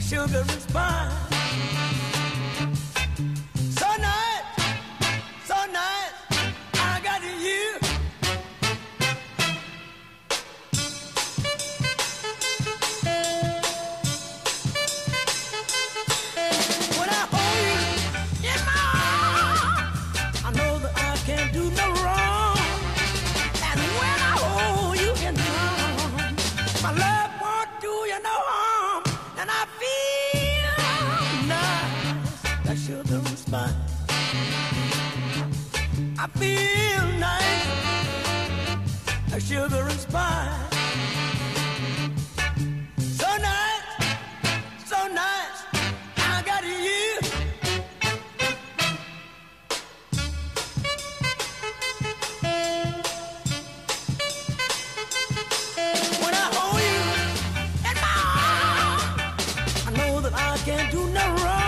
sugar and spice. So nice, so nice, I got you. When I hold you in my arms, I know that I can't do no wrong. And when I hold you in my arms, my love won't do you no harm. And I feel nice, like sugar and spice. I feel nice, like sugar and spice. So nice, so nice, I got you. When I hold you in my arms, I know that I can't do no wrong.